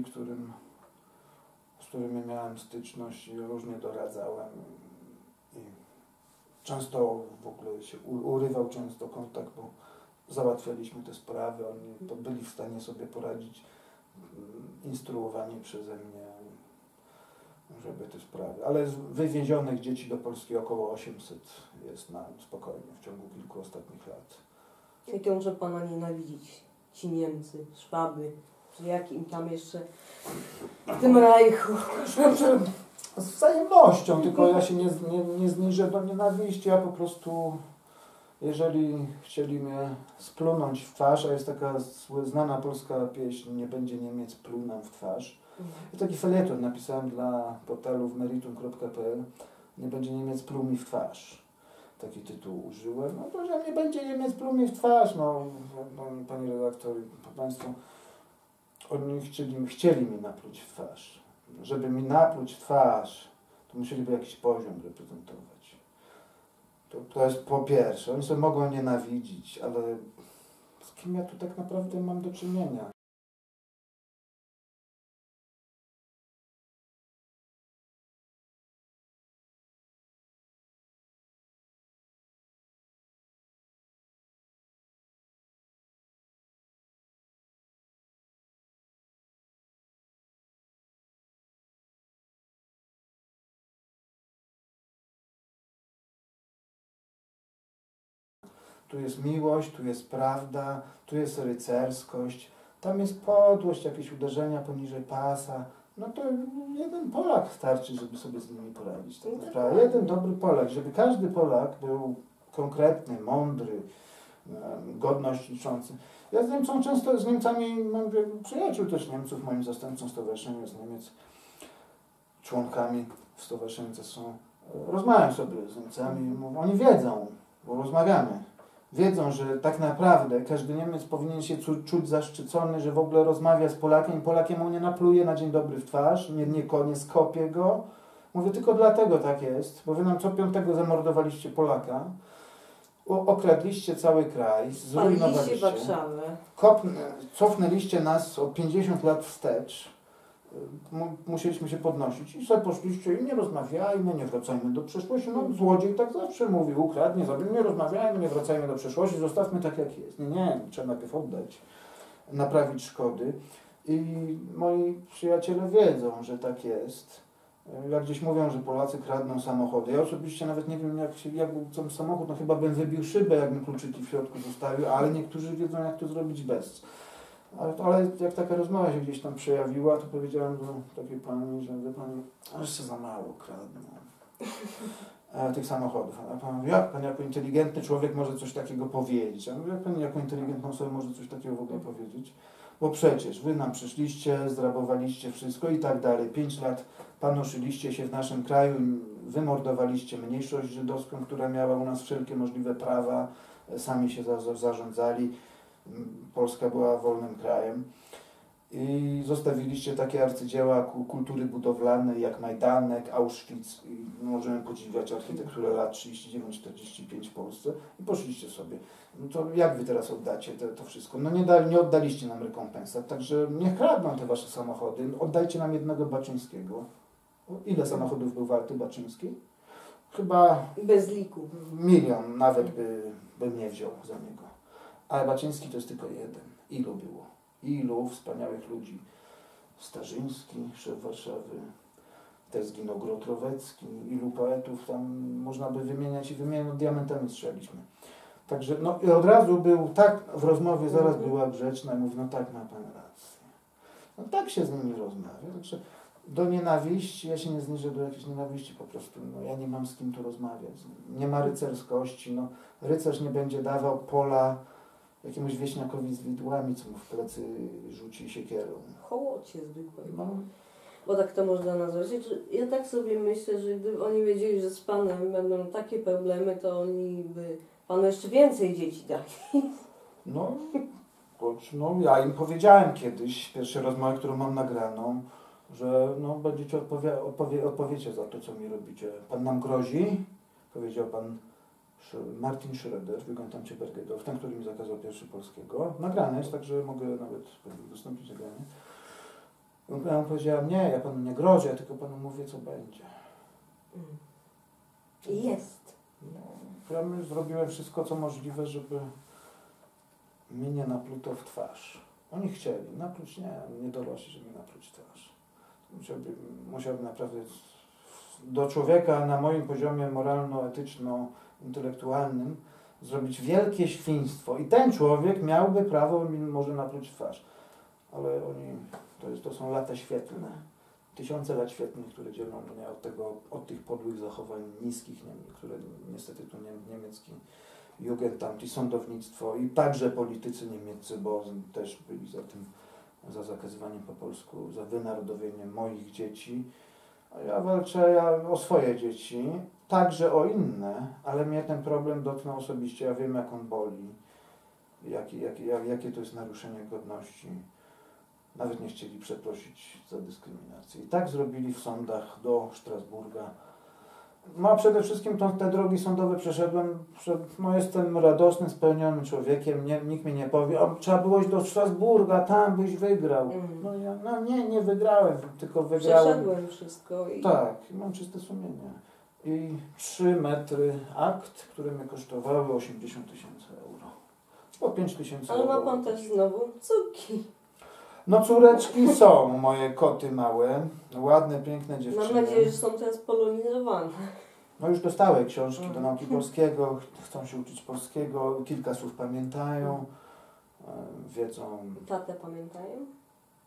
z którymi miałem styczność i różnie doradzałem. I często w ogóle się urywał często kontakt, bo załatwialiśmy te sprawy, oni to byli w stanie sobie poradzić, instruowani przeze mnie, żeby te sprawy. Ale z wywiezionych dzieci do Polski około 800 jest na spokojnie w ciągu kilku ostatnich lat. Jakie może Pana nienawidzić? Ci Niemcy, Szwaby, czy jakim tam jeszcze w tym Reichu? Z wzajemnością, tylko ja się nie zniżę do nienawiści, a po prostu jeżeli chcieli mnie splunąć w twarz, a jest taka znana polska pieśń, nie będzie Niemiec pluł nam w twarz. I taki felieton napisałem dla portalu w meritum.pl, nie będzie Niemiec pluł mi w twarz. Taki tytuł użyłem. No to, że nie będzie Niemiec pluł mi w twarz, no pani redaktor, państwo, oni chcieli mi napluć w twarz. Żeby mi napluć w twarz, to musieliby jakiś poziom reprezentować. To jest po pierwsze. Oni sobie mogą nienawidzić, ale z kim ja tu tak naprawdę mam do czynienia? Tu jest miłość, tu jest prawda, tu jest rycerskość, tam jest podłość, jakieś uderzenia poniżej pasa, No to jeden Polak starczy, żeby sobie z nimi poradzić. Tak No naprawdę. Jeden dobry Polak, żeby każdy Polak był konkretny, mądry, godność liczący. Ja z Niemcami mam przyjaciół też Niemców, moim zastępcą stowarzyszenia z Niemiec, członkami stowarzyszenia są. Rozmawiam sobie z Niemcami, oni wiedzą, bo rozmawiamy. Wiedzą, że tak naprawdę każdy Niemiec powinien się czuć zaszczycony, że w ogóle rozmawia z Polakiem i Polakiem mu nie napluje na dzień dobry w twarz, nie skopie go. Mówię, tylko dlatego tak jest, bo wy nam co piątego zamordowaliście Polaka, okradliście cały kraj, zrujnowaliście Warszawę. Cofnęliście nas o 50 lat wstecz. Musieliśmy się podnosić i sobie poszliście i nie rozmawiajmy, nie wracajmy do przeszłości. No złodziej tak zawsze mówi, ukradnie, zrobił, nie rozmawiajmy, nie wracajmy do przeszłości, zostawmy tak jak jest. Nie, trzeba najpierw oddać, naprawić szkody. I moi przyjaciele wiedzą, że tak jest. Jak gdzieś mówią, że Polacy kradną samochody. Ja osobiście nawet nie wiem, jak był ten samochód, no chyba bym wybił szybę, jakbym kluczyki w środku zostawił, ale niektórzy wiedzą, jak to zrobić bez. Ale jak taka rozmowa się gdzieś tam przejawiła, to powiedziałem do takiej pani, że wie pani, jeszcze za mało kradną tych samochodów. A pan mówi, jak pan jako inteligentny człowiek może coś takiego powiedzieć? A mówię, jak pan jako inteligentna osoba może coś takiego w ogóle powiedzieć? Bo przecież wy nam przyszliście, zrabowaliście wszystko i tak dalej. 5 lat panoszyliście się w naszym kraju, wymordowaliście mniejszość żydowską, która miała u nas wszelkie możliwe prawa, sami się zarządzali. Polska była wolnym krajem i zostawiliście takie arcydzieła kultury budowlanej jak Majdanek, Auschwitz i możemy podziwiać architekturę lat 39-45 w Polsce i poszliście sobie. No to jak wy teraz oddacie to wszystko? No nie oddaliście nam rekompensat, także niech kradną te wasze samochody, oddajcie nam jednego Baczyńskiego. Ile samochodów był warty Baczyński? Chyba bez liku. 1 000 000 nawet bym nie wziął za niego. Ale Baczyński to jest tylko jeden. Ilu było? Ilu wspaniałych ludzi. Starzyński, szef Warszawy, też zginął Grotrowecki, ilu poetów tam można by wymieniać no diamentami strzeliśmy. Także no i od razu był tak, w rozmowie zaraz była grzeczna i mówi, no tak, ma pan rację. No tak się z nimi rozmawia. Także do nienawiści, ja się nie zniżę do jakiejś nienawiści po prostu, no ja nie mam z kim tu rozmawiać. Nie ma rycerskości, no rycerz nie będzie dawał pola jakiemuś wieśniakowi z widłami, co mu w plecy rzuci siekierą. Hołocie zwykłe. No. Bo tak to można nazwać. Ja tak sobie myślę, że gdyby oni wiedzieli, że z Panem będą takie problemy, to oni by Panu jeszcze więcej dzieci dali. No, ja im powiedziałem kiedyś, w pierwszej rozmowie, którą mam nagraną, że no, będziecie odpowiecie za to, co mi robicie. Pan nam grozi, powiedział pan Martin Schroeder, wyglądam cię Bergedorf, ten, który mi zakazał pierwszy polskiego. Nagrane jest, także mogę nawet dostąpić nagranie. Ja mu powiedziałem, nie, ja panu nie grożę, ja tylko panu mówię, co będzie. Jest. No, ja zrobiłem wszystko, co możliwe, żeby mi nie napluto w twarz. Oni chcieli, napluć nie dorośli, żeby mi napluć w twarz. Musiałbym naprawdę do człowieka na moim poziomie moralno-etyczno-intelektualnym zrobić wielkie świństwo i ten człowiek miałby prawo mi może napluć w twarz. Ale oni, to są lata świetlne, 1000 lat świetlnych, które dzielą mnie od tych podłych zachowań niskich, które niestety tu niemiecki Jugendamt i sądownictwo i także politycy niemieccy, bo też byli za zakazywaniem po polsku, za wynarodowieniem moich dzieci. A ja walczę o swoje dzieci, także o inne, ale mnie ten problem dotknął osobiście. Ja wiem, jak on boli, jakie to jest naruszenie godności. Nawet nie chcieli przeprosić za dyskryminację. I tak zrobili w sądach do Strasburga. No a przede wszystkim te drogi sądowe przeszedłem, jestem radosnym, spełnionym człowiekiem, nikt mi nie powie, trzeba było iść do Strasburga, tam byś wygrał. Nie wygrałem, tylko wygrałem. Przeszedłem wszystko. Tak, mam czyste sumienie. I 3 metry akt, które mnie kosztowały 80 000 euro. Po 5 000 euro. Ale ma pan też znowu córki. No córeczki są, moje koty małe, ładne, piękne dziewczyny. Mam nadzieję, że są teraz polonizowane. No już dostały książki do nauki polskiego, chcą się uczyć polskiego, kilka słów pamiętają, wiedzą. Tatę pamiętają?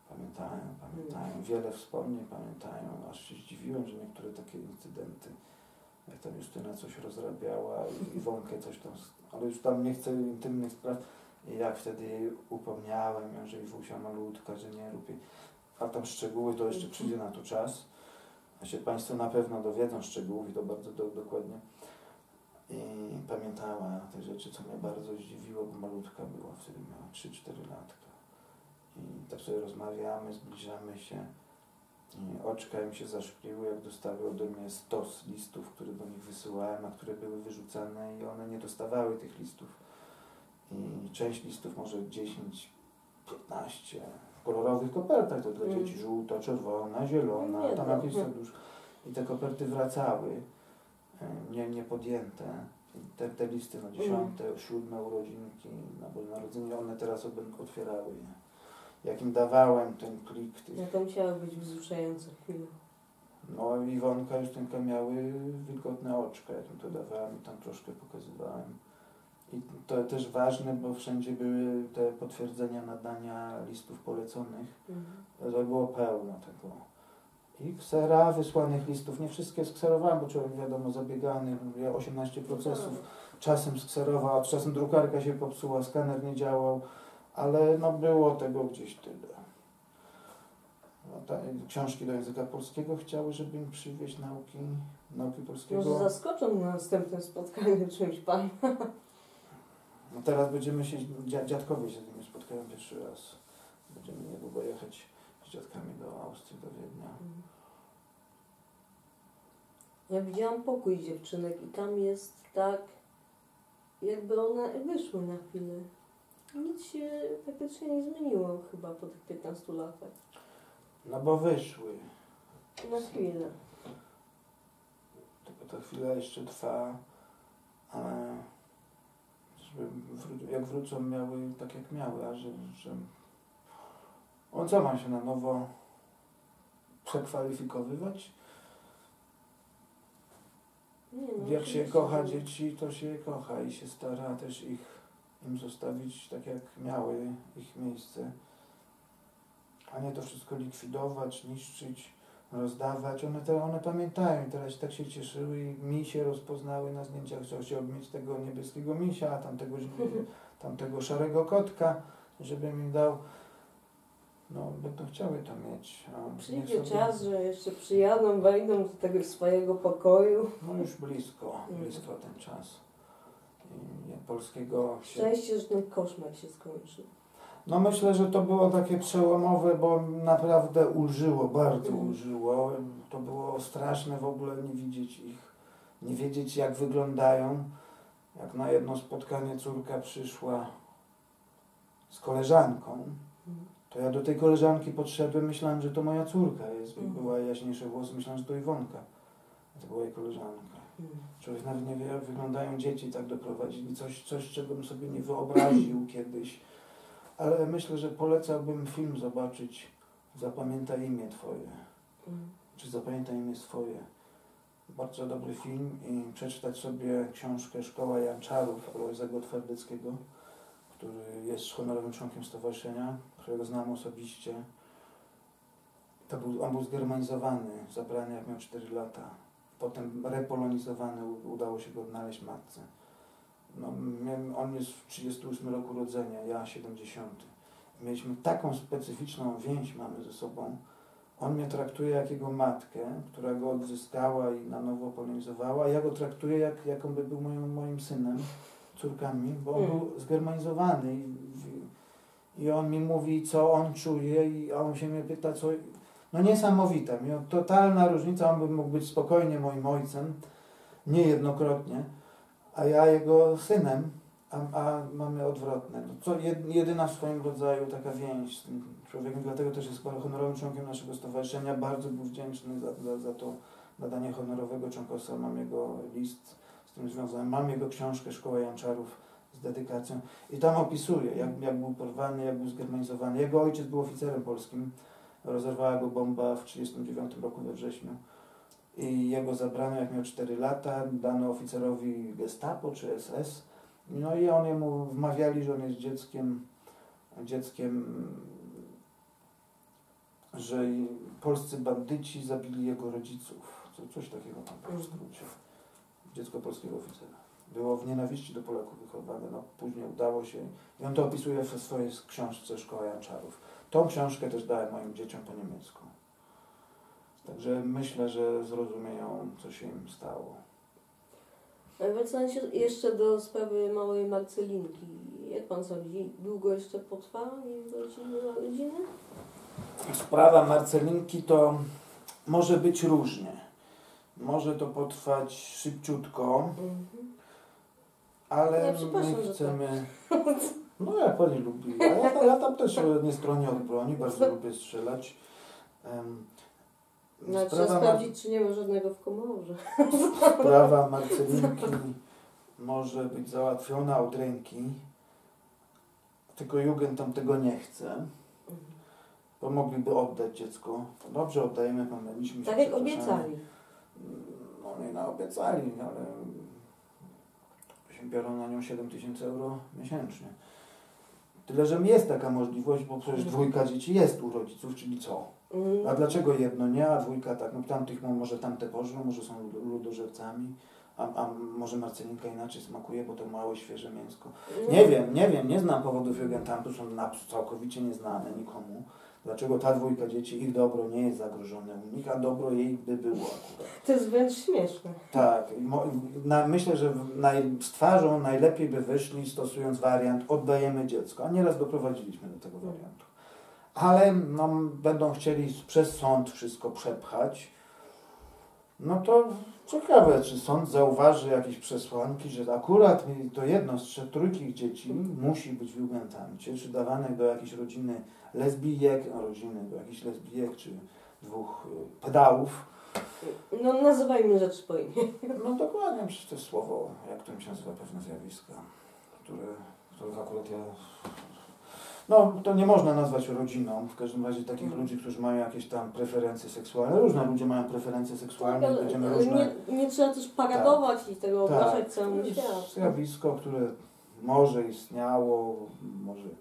Pamiętają. Wiele wspomnień pamiętają. Aż się zdziwiłem, że niektóre takie incydenty, jak tam Justyna coś rozrabiała, Iwonkę coś tam, ale już tam nie chcę intymnych spraw. I jak wtedy jej upomniałem, że Iwusia malutka, że nie rób jej. A tam szczegóły, to jeszcze przyjdzie na to czas. A się Państwo na pewno dowiedzą szczegółów i to bardzo dokładnie. I pamiętała te rzeczy, co mnie bardzo zdziwiło, bo malutka była, wtedy miała 3-4 latka. I tak sobie rozmawiamy, zbliżamy się. I oczka im się zaszkliły, jak dostały ode mnie stos listów, które do nich wysyłałem, a które były wyrzucane i one nie dostawały tych listów. I część listów, może 10, 15 w kolorowych kopertach, to dla dzieci żółta, czerwona, zielona, tam jakieś serduszko. I te koperty wracały, niepodjęte. Te listy na 10, 7 urodzinki, na Boże Narodzenie, one teraz otwierały je. Jak im dawałem ten plik tych... To musiały być wzruszające chwile. No i Iwonka, Justynka miały wilgotne oczka, jak im to dawałem i tam troszkę pokazywałem. I to też ważne, bo wszędzie były te potwierdzenia nadania listów poleconych. To było pełno tego. I ksera wysłanych listów, nie wszystkie skserowałem, bo człowiek wiadomo zabiegany, 18 procesów, czasem skserował, a czasem drukarka się popsuła, skaner nie działał, ale no było tego gdzieś tyle. No, książki do języka polskiego chciały, żeby im przywieźć nauki polskiego. Może zaskoczą na następnym spotkaniu czymś Pan. No teraz będziemy się, dziadkowie się z nimi spotkają pierwszy raz. Będziemy niedługo jechać z dziadkami do Austrii, do Wiednia. Ja widziałam pokój dziewczynek i tam jest tak, jakby one wyszły na chwilę. Nic się praktycznie nie zmieniło chyba po tych 15 latach. No bo wyszły. Na chwilę. Tylko ta chwila jeszcze trwa, ale jak wrócą miały tak jak miały, a że on co ma się na nowo przekwalifikowywać? Nie, no, Jak się kocha dzieci, to się kocha i się stara też im zostawić tak jak miały ich miejsce, a nie to wszystko likwidować, niszczyć, rozdawać. One pamiętają i teraz tak się cieszyły i misie rozpoznały na zdjęciach, chciał się mieć tego niebieskiego misia, a tamtego szarego kotka, żebym im dał. No, będą chciały to mieć. Przyjdzie czas, że jeszcze przyjadą, wejdą do tego swojego pokoju. No już blisko ten czas. I polskiego... Szczęście, że ten koszmar się skończył. No myślę, że to było takie przełomowe, bo naprawdę ulżyło, bardzo ulżyło. To było straszne w ogóle nie widzieć ich, nie wiedzieć jak wyglądają. Jak na jedno spotkanie córka przyszła z koleżanką, to ja do tej koleżanki podszedłem, myślałem, że to moja córka jest. Była jaśniejsze włosy, myślałem, że to Iwonka. To była jej koleżanka. Człowiek nawet nie wie, jak wyglądają dzieci, tak doprowadzili. Coś, czego bym sobie nie wyobraził kiedyś. Ale myślę, że polecałbym film zobaczyć Zapamiętaj imię Twoje. Czy Zapamiętaj imię swoje. Bardzo dobry film i przeczytać sobie książkę Szkoła Janczarów Alojzego Twardeckiego, który jest honorowym członkiem stowarzyszenia, którego znam osobiście. On był zgermanizowany, zabrany jak miał 4 lata. Potem repolonizowany, udało się go odnaleźć matce. No, on jest w 38 roku urodzenia, ja 70. Mieliśmy taką specyficzną więź mamy ze sobą. On mnie traktuje jak jego matkę, która go odzyskała i na nowo polonizowała, a ja go traktuję jak on by był moim synem, córkami, bo on był zgermanizowany i on mi mówi, co on czuje, a on się mnie pyta, co... No niesamowita, totalna różnica, on by mógł być spokojnie moim ojcem, niejednokrotnie, a ja jego synem, a mamy odwrotne. No, jedyna w swoim rodzaju taka więź z tym człowiekiem, dlatego też jest honorowym członkiem naszego stowarzyszenia. Bardzo był wdzięczny za to nadanie honorowego członkostwa. Mam jego list z tym związany, mam jego książkę Szkoła Janczarów z dedykacją i tam opisuje, jak był porwany, jak był zgermanizowany. Jego ojciec był oficerem polskim, rozerwała go bomba w 1939 roku we wrześniu. I jego zabrano, jak miał 4 lata, dano oficerowi Gestapo czy SS. No i oni mu wmawiali, że on jest dzieckiem że polscy bandyci zabili jego rodziców. Coś takiego tam w skrócie. Dziecko polskiego oficera. Było w nienawiści do Polaków wychowane, no później udało się. I on to opisuje w swojej książce Szkoła Janczarów. Tą książkę też dałem moim dzieciom po niemiecku. Także myślę, że zrozumieją, co się im stało. Wracając jeszcze do sprawy małej Marcelinki. Jak pan sądzi, długo jeszcze potrwa jej rodziny? Sprawa Marcelinki to może być różnie. Może to potrwać szybciutko, ale my chcemy... No jak pani lubi. Ja tam też nie stronię od broni, bardzo lubię strzelać. No, trzeba sprawdzić, czy nie ma żadnego w komorze. Sprawa Marcelinki może być załatwiona od ręki, tylko Jugend tam tego nie chce, bo mogliby oddać dziecko. To dobrze, oddajemy, pomyliliśmy się. Tak jak obiecali. No nie obiecali, ale się biorą na nią 7 000 euro miesięcznie. Tyle, że jest taka możliwość, bo przecież 2 dzieci jest u rodziców, czyli co? A dlaczego jedno nie, a 2 tak? No tamtych może tamte pożrą, może są ludożercami, a może Marcelinka inaczej smakuje, bo to małe, świeże mięsko. Nie wiem, nie znam powodów Jugendamtu, są całkowicie nieznane nikomu. Dlaczego ta 2 dzieci, ich dobro nie jest zagrożone u nich, a dobro jej by było akurat. To jest wręcz śmieszne. Tak. Myślę, że z twarzą najlepiej by wyszli, stosując wariant oddajemy dziecko, a nieraz doprowadziliśmy do tego wariantu. Ale będą chcieli przez sąd wszystko przepchać. No to ciekawe, czy sąd zauważy jakieś przesłanki, że akurat to jedno z 3 dzieci musi być w Jugendamcie, czy dawane do jakiejś rodziny lesbijek, czy 2 pedałów. No nazywajmy rzeczy po imię. No dokładnie, przecież to jest słowo, jak to mi się nazywa, pewne zjawiska, których akurat ja... No, to nie można nazwać rodziną, w każdym razie takich ludzi, którzy mają jakieś tam preferencje seksualne. Różne ludzie mają preferencje seksualne, tak, będziemy różne... Nie trzeba też paradować i tego obrażać całemu światu. To jest zjawisko, które może istniało, może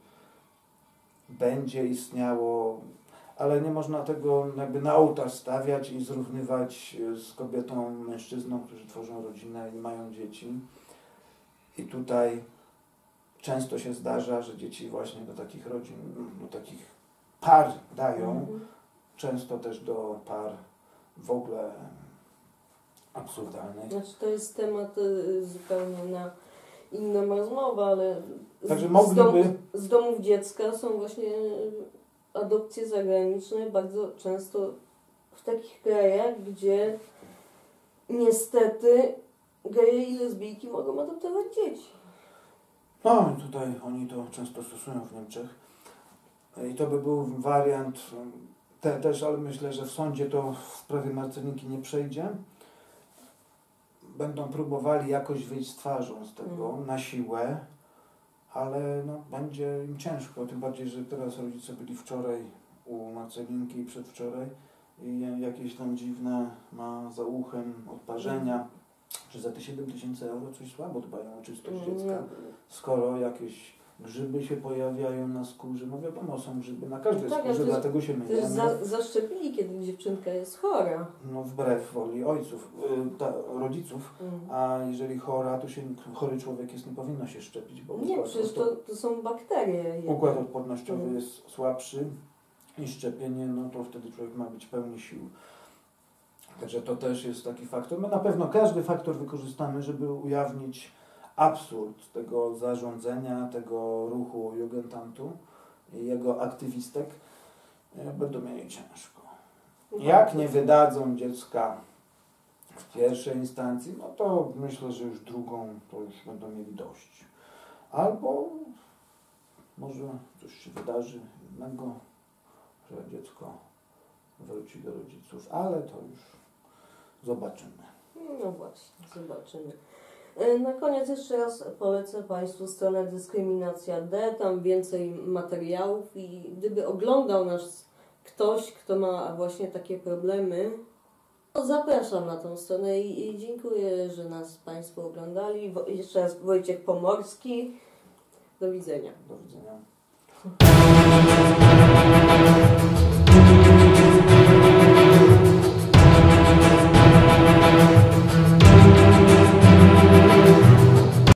będzie istniało, ale nie można tego jakby na ołtarz stawiać i zrównywać z kobietą, mężczyzną, którzy tworzą rodzinę i mają dzieci. I tutaj często się zdarza, że dzieci właśnie do takich rodzin, do takich par dają, często też do par w ogóle absurdalnych. Znaczy to jest temat zupełnie na inną rozmowę, ale także z domów dziecka są właśnie adopcje zagraniczne bardzo często w takich krajach, gdzie niestety geje i lesbijki mogą adoptować dzieci. No i tutaj oni to często stosują w Niemczech. I to by był wariant też, ale myślę, że w sądzie to w sprawie Marcelinki nie przejdzie. Będą próbowali jakoś wyjść z twarzą z tego na siłę, ale no, będzie im ciężko, tym bardziej, że teraz rodzice byli wczoraj u Marcelinki i przedwczoraj i jakieś tam dziwne ma za uchem odparzenia, że za te 7 000 euro coś słabo dbają o czystość dziecka, skoro jakieś grzyby się pojawiają na skórze, no wiadomo, są grzyby na każdej skórze, dlatego się myjemy. Zaszczepili, kiedy dziewczynka jest chora. No wbrew woli rodziców, a jeżeli chora, to chory człowiek nie powinno się szczepić, bo nie, przecież to są bakterie. Układ odpornościowy jest słabszy i szczepienie, no to wtedy człowiek ma być pełny sił. Także to też jest taki faktor. My na pewno każdy faktor wykorzystamy, żeby ujawnić absurd tego zarządzenia, tego ruchu Jugendamtu i jego aktywistek. Będą mieli ciężko. Jak nie wydadzą dziecka w pierwszej instancji, no to myślę, że już drugą to już będą mieli dość. Albo może coś się wydarzy innego, że dziecko wróci do rodziców, ale to już zobaczymy. No właśnie, zobaczymy. Na koniec jeszcze raz polecę Państwu stronę Dyskryminacja D, tam więcej materiałów i gdyby oglądał nas ktoś, kto ma właśnie takie problemy, to zapraszam na tą stronę i dziękuję, że nas Państwo oglądali. Jeszcze raz Wojciech Pomorski. Do widzenia. Do widzenia.